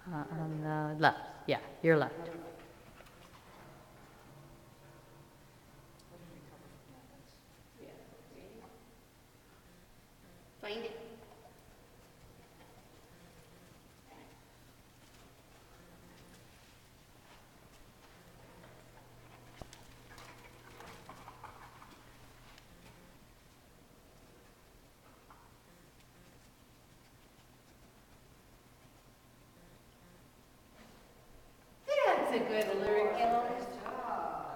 On the left, yeah, your left. Find it. That's a good lyric, Ellen.